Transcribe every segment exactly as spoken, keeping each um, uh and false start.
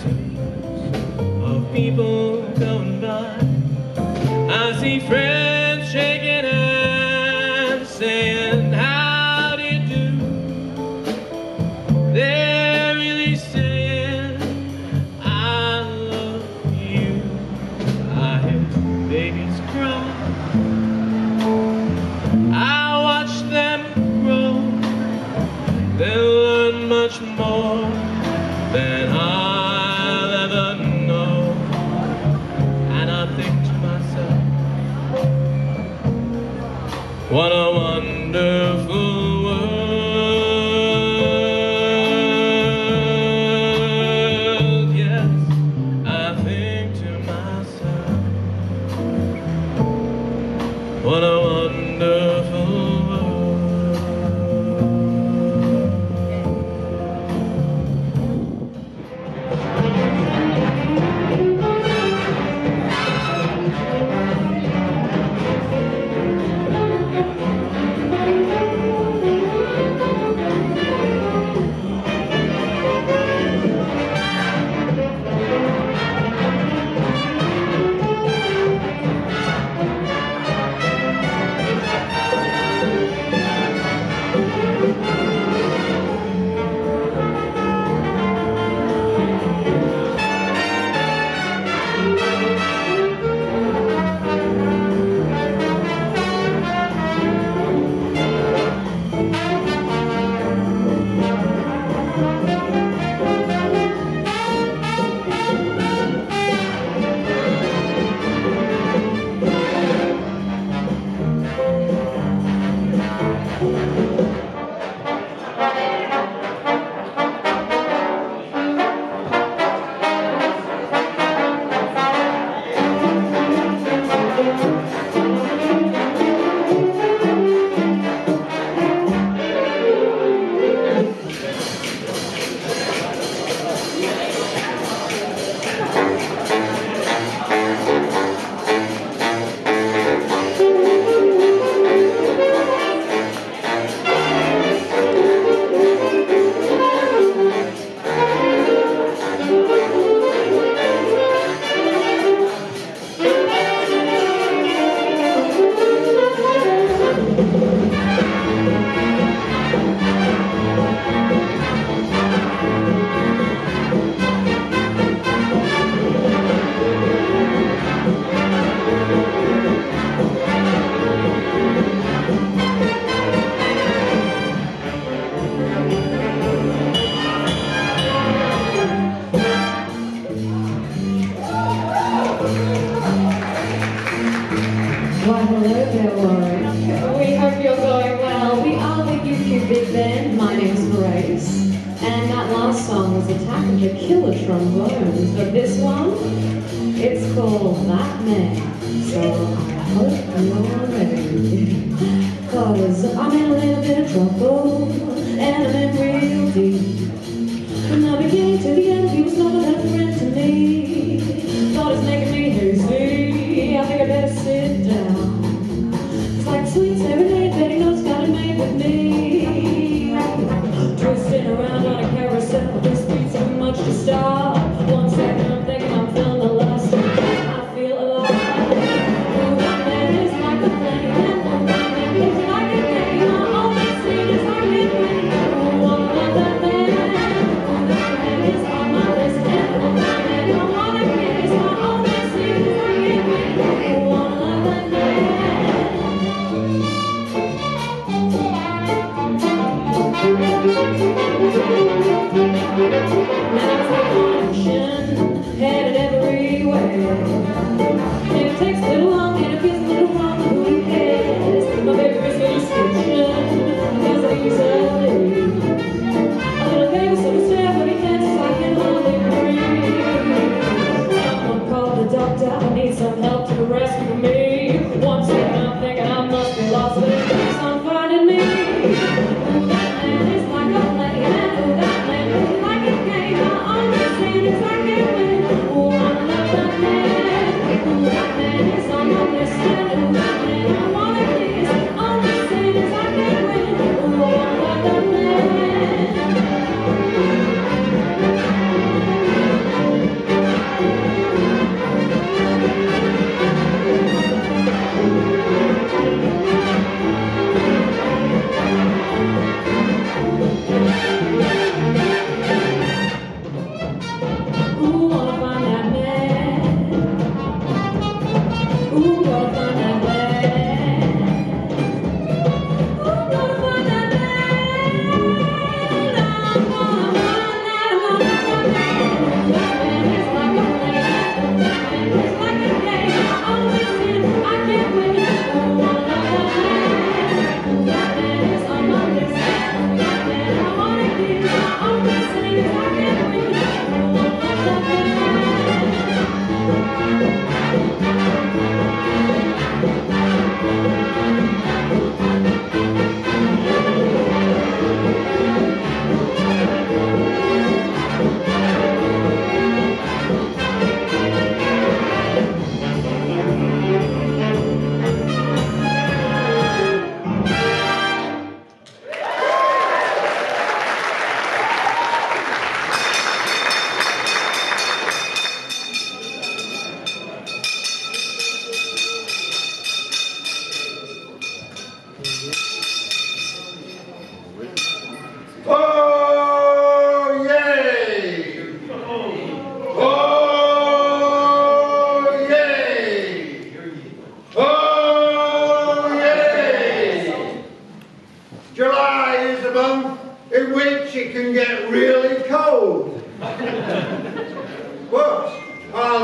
of people going by. I see friends shaking hands, saying, how do you do? They're really saying, I love you. I hear babies cry. I watch them grow. They'll learn much more than I'll ever know. And I think to myself, what a wonderful world. Yes, I think to myself, what a wonderful world. Why, hello there, Warren. We hope you're going well. We are the U Q Big Band. My name's Grace. And that last song was Attack of the Killer Trombones. But this one, it's called That Man. So I hope you're ready. Cause I'm in a little bit of trouble, and I'm in real deep. From the beginning to the end, he was never that friend to me. Thought it's making me hazy. I think I better sit down. It's like sweet serenade that he knows got it made with me. Twisting around on a carousel, this beat's too much to stop. One second I'm thinking I'm feeling the lust. I feel alive. Oh, that man is like a flame. Oh, that man is like a flame. All they see is I can win. Oh, I love that man. Oh, that man is on my list. And oh, that man don't wanna kiss. All they see is I can win. Oh, I love that man. Now's the function, headed everywhere. And it takes a little long and it feels a little wrong, who cares? My baby is a description, because it easily. A little baby so sad, but he can't, so I can hardly breathe. Someone call the doctor, I need some help to rescue me. One second I'm thinking I must be lost, but it keeps on finding me. Ooh, that man is like a flame, and ooh, that man is like a game. I only see it as I can win. Ooh, I love that man. Ooh, that man is on my list, and ooh, that man I wanna kiss. Only see it as I can win. Ooh, I love that man.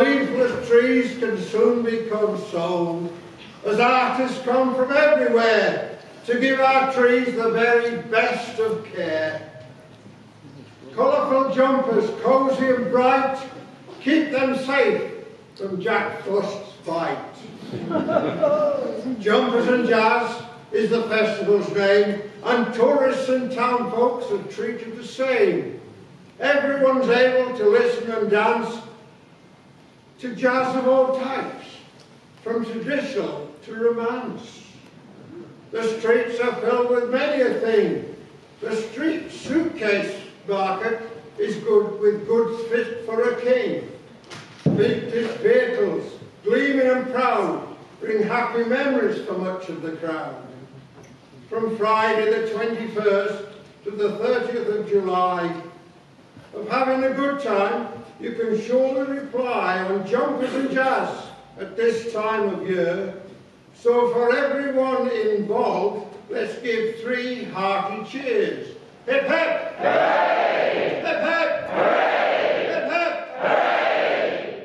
leafless trees can soon become sold, as artists come from everywhere to give our trees the very best of care. Colourful jumpers, cosy and bright, keep them safe from Jack Frost's bite. Jumpers and Jazz is the festival's name, and tourists and town folks are treated the same. Everyone's able to listen and dance to jazz of all types, from traditional to romance. The streets are filled with many a thing. The street suitcase market is good with goods fit for a king. Vintage vehicles, gleaming and proud, bring happy memories for much of the crowd. From Friday the twenty-first to the thirtieth of July, of having a good time, you can surely reply on Jumpers and Jazz at this time of year. So for everyone involved, let's give three hearty cheers. Hip hip! Hooray! Hip hip! Hooray! Hip hip! Hooray!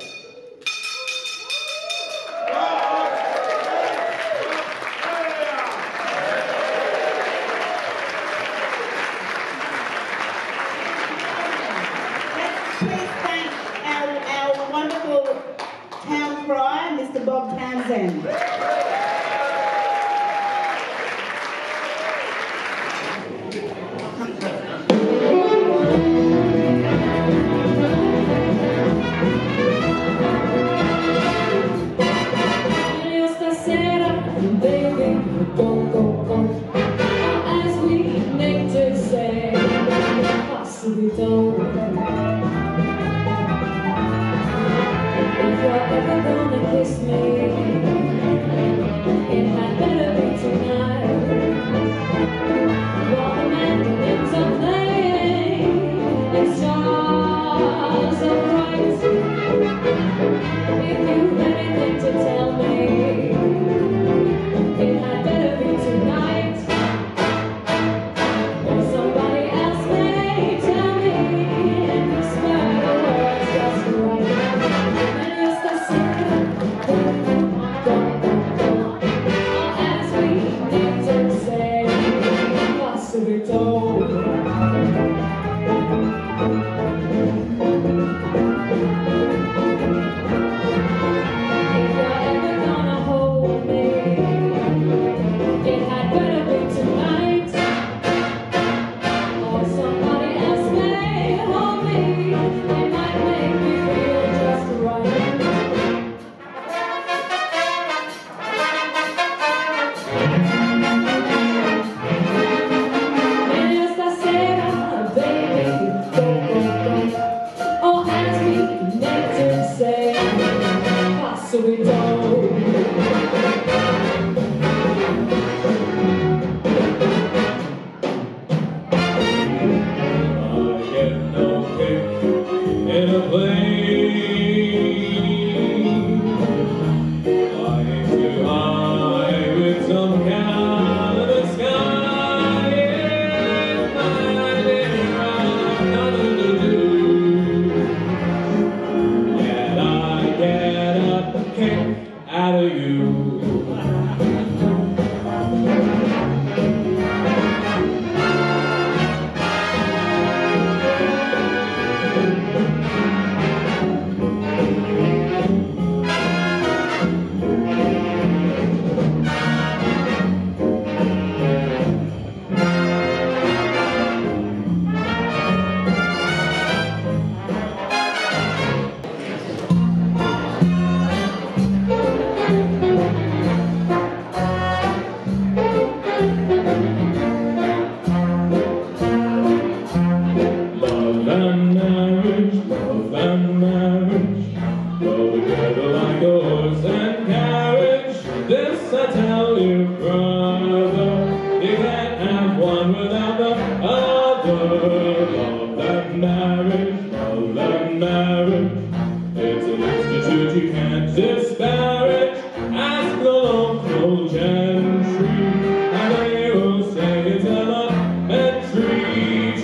Let's please thank our, our wonderful town crier, Mister Bob Townsend.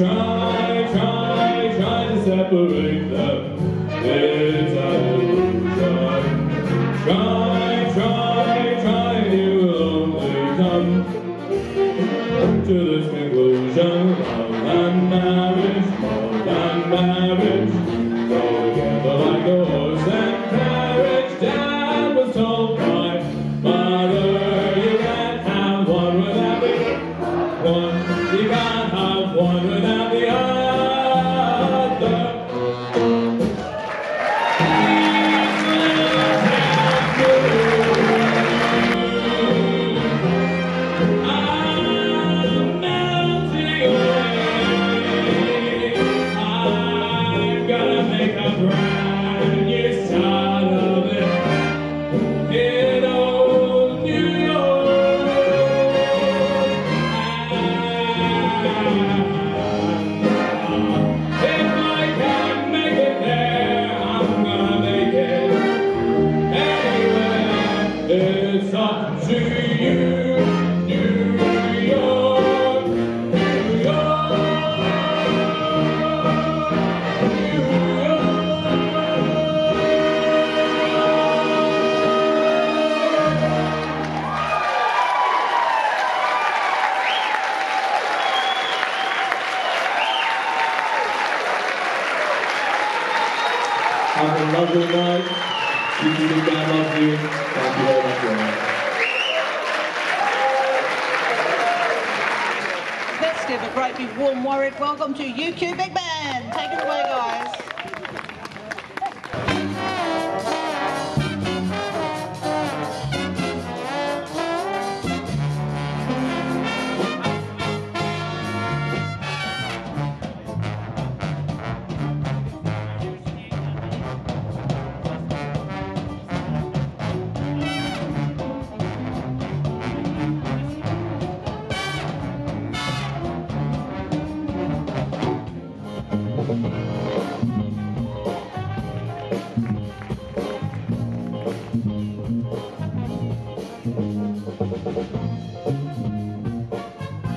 Try, try to separate them. It's a very much. You can big band love you. Thank you very much for that. Let's give a great big warm Warwick welcome to U Q Big Band. Take it away, guys.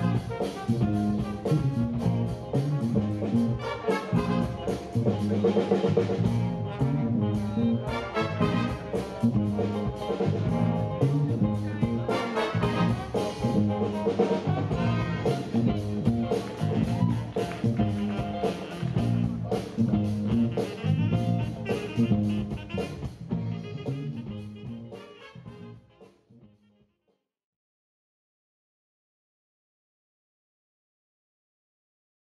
Thank you.